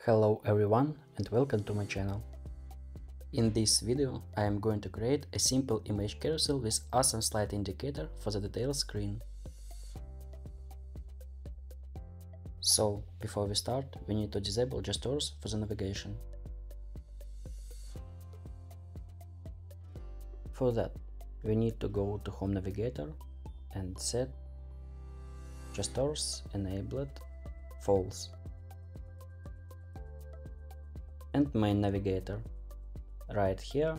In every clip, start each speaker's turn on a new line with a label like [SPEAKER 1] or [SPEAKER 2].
[SPEAKER 1] Hello everyone and welcome to my channel. In this video I am going to create a simple image carousel with awesome slide indicator for the detail screen. So before we start we need to disable gestures for the navigation. For that we need to go to Home Navigator and set gestures enabled false. And main navigator right here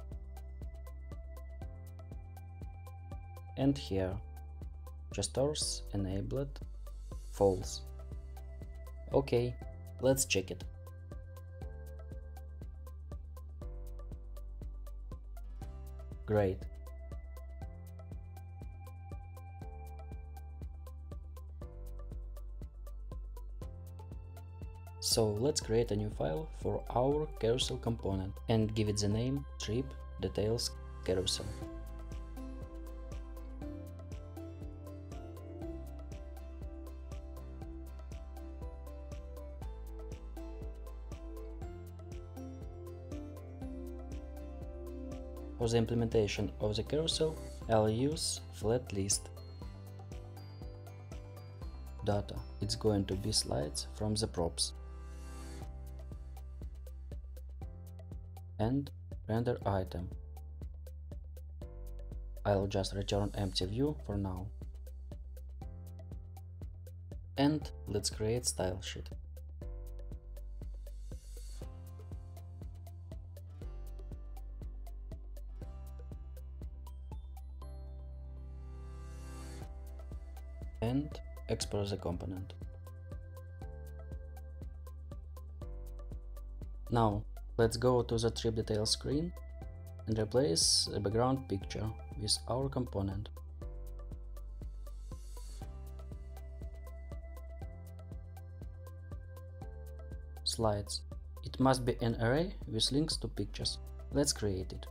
[SPEAKER 1] and here gestures enabled false. Okay, let's check it. Great. So let's create a new file for our carousel component and give it the name trip details carousel. For the implementation of the carousel, I'll use flat list. Data, it's going to be slides from the props. And render item. I'll just return empty view for now. And let's create style sheet. And export the component. Now let's go to the trip detail screen and replace the background picture with our component. Slides. It must be an array with links to pictures. Let's create it.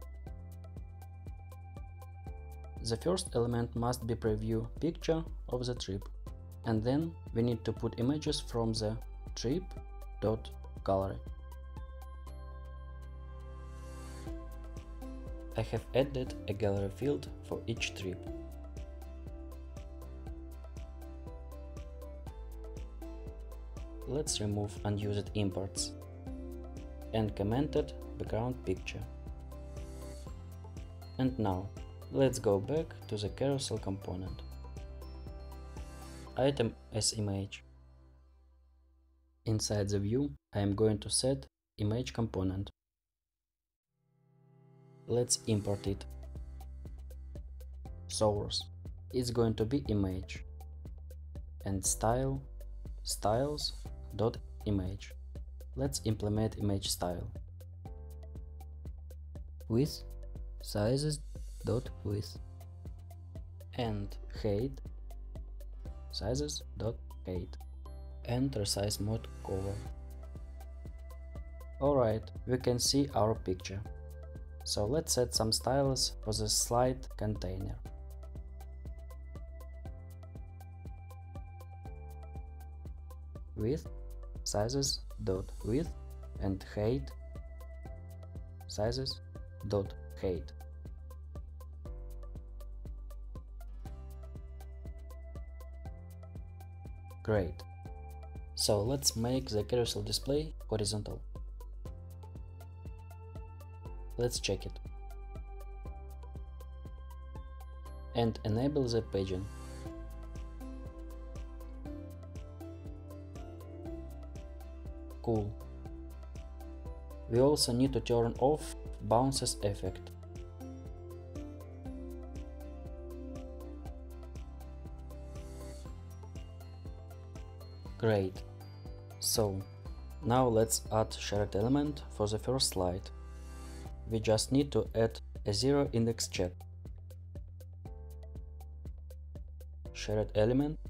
[SPEAKER 1] The first element must be preview picture of the trip, and then we need to put images from the trip.gallery. I have added a gallery field for each trip. Let's remove unused imports and commented background picture. And now let's go back to the carousel component. Item as image. Inside the view I am going to set image component. Let's import it. Source, it's going to be image, and style, styles.image. Let's implement image style. Width, sizes.width, and height, sizes.height, and resize mode cover. Alright, we can see our picture. So let's set some styles for the slide container. Width, sizes.width, and height, sizes.height. Great. So let's make the carousel display horizontal. Let's check it. And enable the paging. Cool. We also need to turn off bounces effect. Great. So now let's add shared element for the first slide. We just need to add a zero index chat. Shared element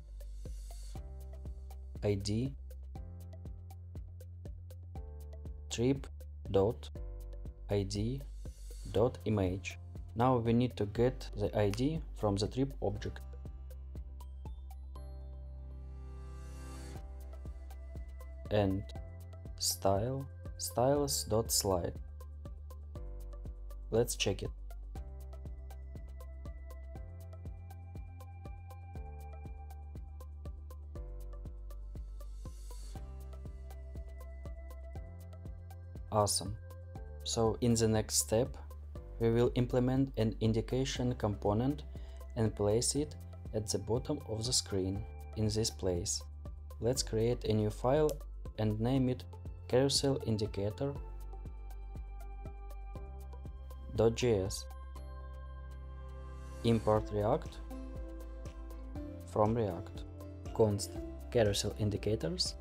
[SPEAKER 1] id trip.id.image. Now we need to get the id from the trip object. and style, styles.slide. Let's check it. Awesome. So in the next step, we will implement an indication component and place it at the bottom of the screen in this place. Let's create a new file and name it Carousel indicator.js. Import React from React. Const carousel indicators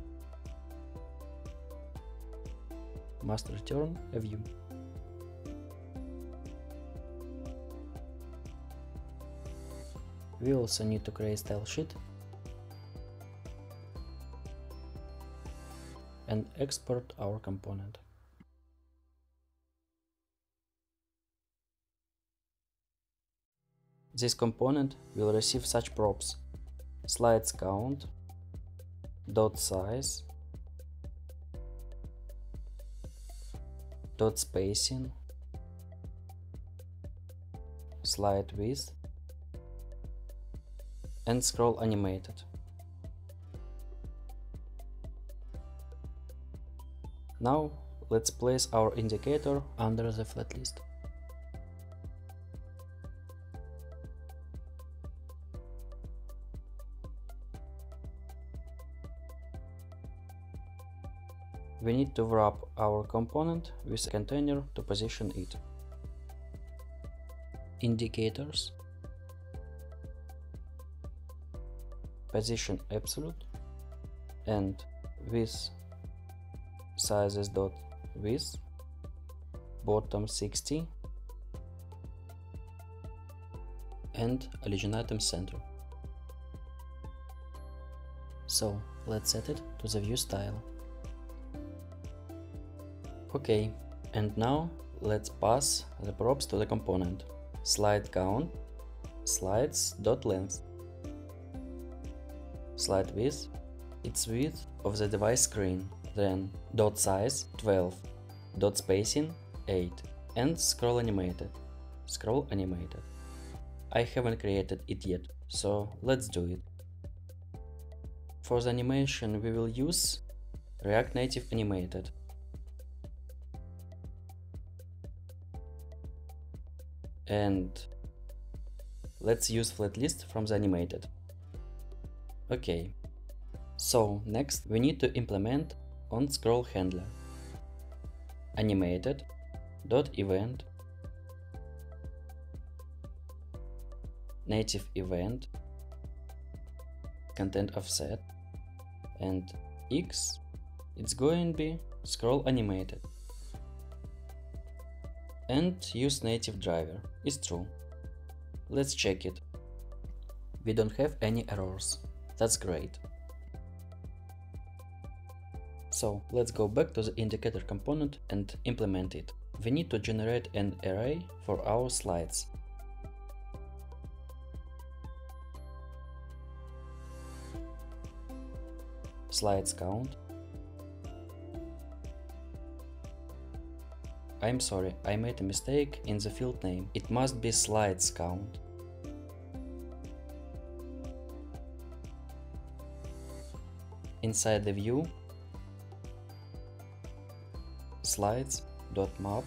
[SPEAKER 1] must return a view. We also need to create style sheet and export our component. This component will receive such props: slides count, dot size, dot spacing, slide width, and scroll animated. Now let's place our indicator under the flat list. We need to wrap our component with a container to position it. Indicators, position absolute, and width sizes.width, bottom 60, and origin item center. So let's set it to the view style. Okay, and now let's pass the props to the component. Slide count, slides.length, slide width, its width of the device screen, then dot size 12, dot spacing 8, and scroll animated. I haven't created it yet, so let's do it. For the animation we will use React Native Animated. And let's use flat list from the animated. Okay, so next we need to implement onScroll handler. Animated.event, native event, content offset, and x, it's going to be scroll animated. And use native driver is true. Let's check it. We don't have any errors. That's great. So let's go back to the indicator component and implement it. We need to generate an array for our slides. Slides count. I'm sorry, I made a mistake in the field name. It must be slides count. Inside the view, slides.map,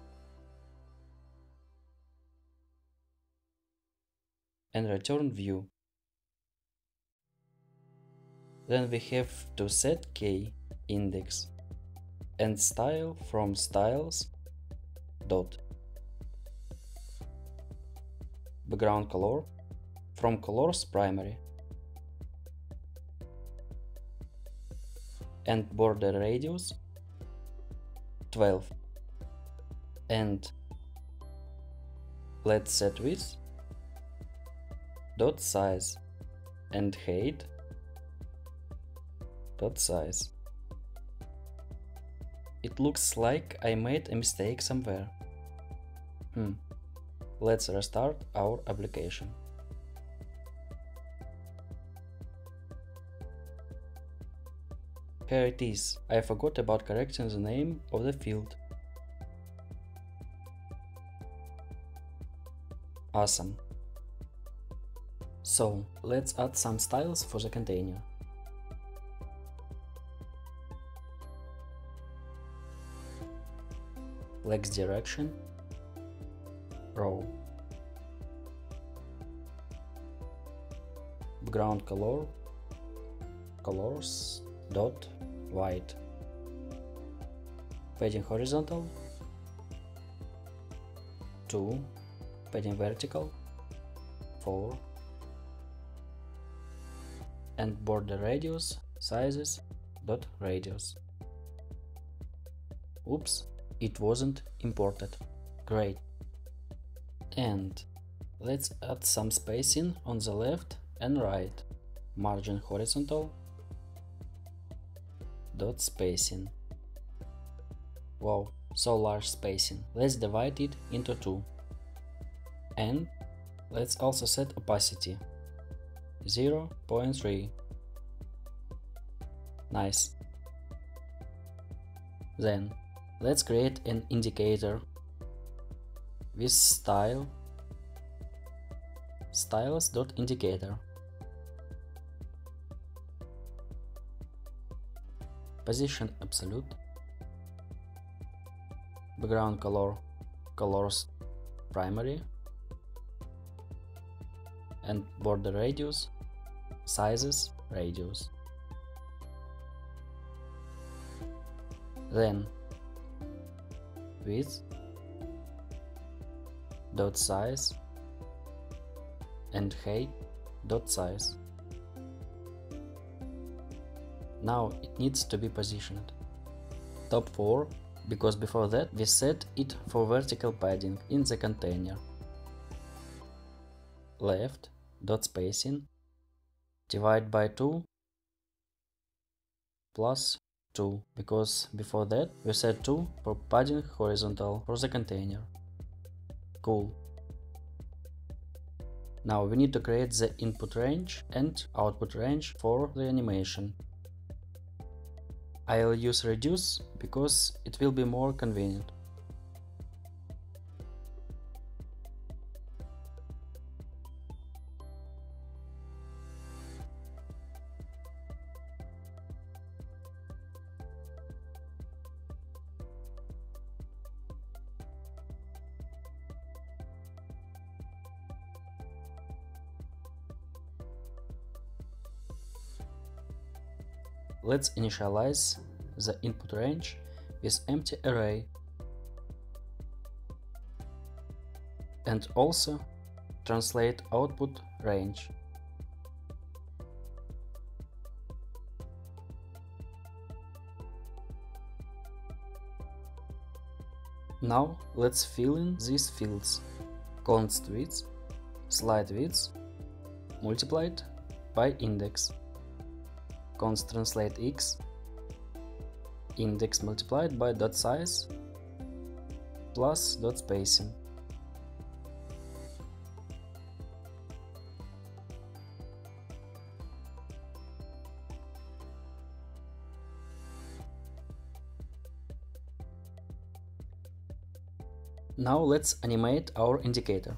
[SPEAKER 1] and return view. Then we have to set key index and style from styles dot background color from colors primary and border radius 12, and let's set width dot size and height dot size. It looks like I made a mistake somewhere. Let's restart our application. here it is. I forgot about correcting the name of the field. Awesome. So, let's add some styles for the container. Legs direction, row, background color, colors, dot, white, padding horizontal, 2, padding vertical, 4, and border radius, sizes, dot radius. Oops, it wasn't imported. Great. And let's add some spacing on the left and right. Margin horizontal, dot spacing. Wow, so large spacing. Let's divide it into 2. And let's also set opacity 0.3. Nice. Then let's create an indicator with style styles.indicator. Position absolute. Background color colors primary. And border radius sizes radius. Then width dot size and height dot size. Now it needs to be positioned top 4, because before that we set it for vertical padding in the container. Left dot spacing divide by 2 plus 2, because before that we set 2 for padding horizontal for the container. Cool. Now we need to create the input range and output range for the animation. I'll use reduce because it will be more convenient. Let's initialize the input range with empty array and also translate output range. Now let's fill in these fields: const width, slide width multiplied by index, const translate x, index multiplied by dot size plus dot spacing. Now let's animate our indicator.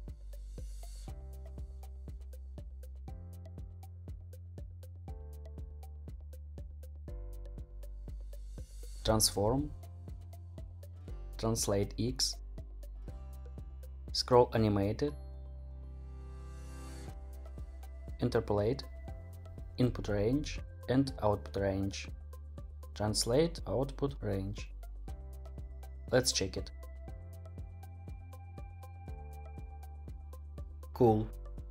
[SPEAKER 1] Transform, translate x, scroll animated, interpolate, input range and output range, translate output range. Let's check it. Cool.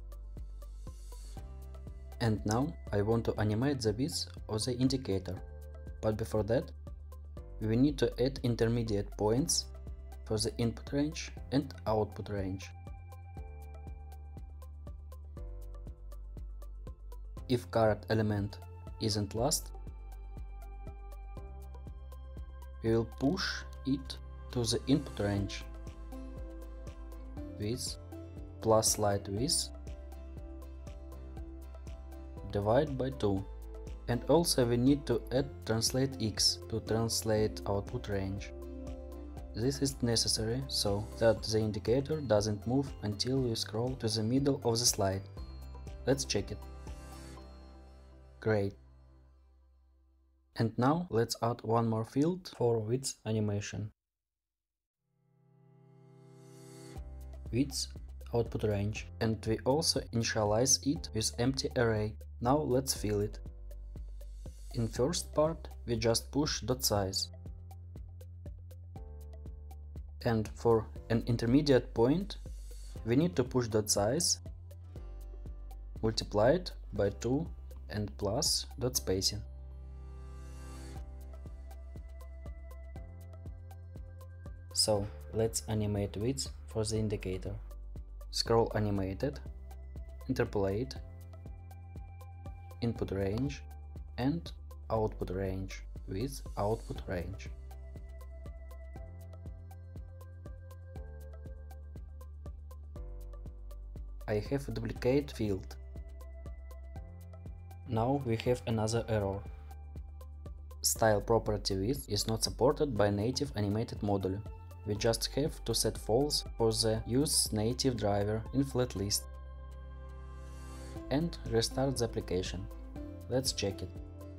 [SPEAKER 1] And now I want to animate the width of the indicator, but before that we need to add intermediate points for the input range and output range. If current element isn't last, we will push it to the input range. Width plus slide width divide by 2 And also we need to add translate X to translate output range. This is necessary so that the indicator doesn't move until we scroll to the middle of the slide. Let's check it. Great. And now let's add one more field for width animation. Width output range, and we also initialize it with empty array. Now let's fill it. In first part we just push dot size, and for an intermediate point we need to push dot size, multiply it by 2 and plus dot spacing. So let's animate width for the indicator. Scroll animated, interpolate, input range and output range with output range. I have a duplicate field. Now we have another error. Style property width is not supported by native animated module. We just have to set false for the use native driver in flat list and restart the application. Let's check it.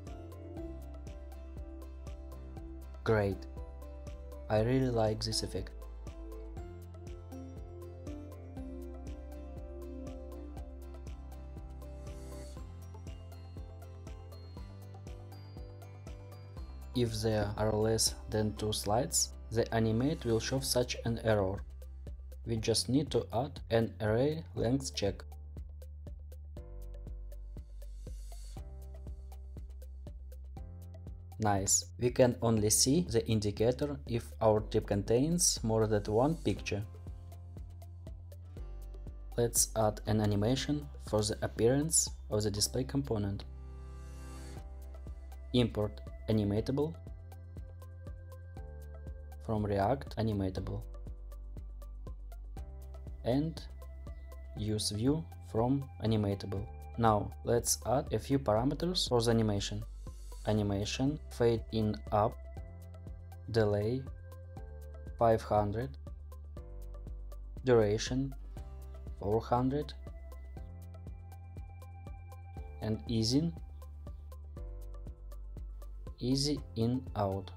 [SPEAKER 1] Great! I really like this effect. If there are less than 2 slides, the animate will show such an error. We just need to add an array length check. Nice! We can only see the indicator if our trip contains more than one picture. Let's add an animation for the appearance of the display component. Import Animatable from React Animatable and use View from Animatable. Now let's add a few parameters for the animation. Animation fade in up, delay 500, duration 400 and easing easy in out.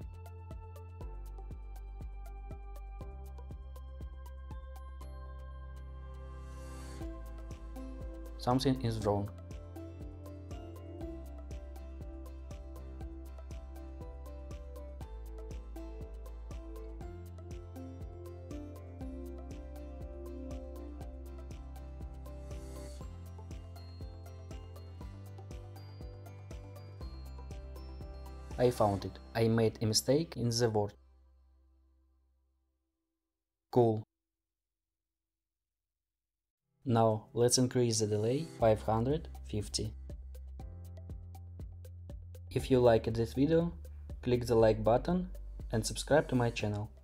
[SPEAKER 1] Something is wrong. I found it. I made a mistake in the word. Cool. Now let's increase the delay 550. If you liked this video, click the like button and subscribe to my channel.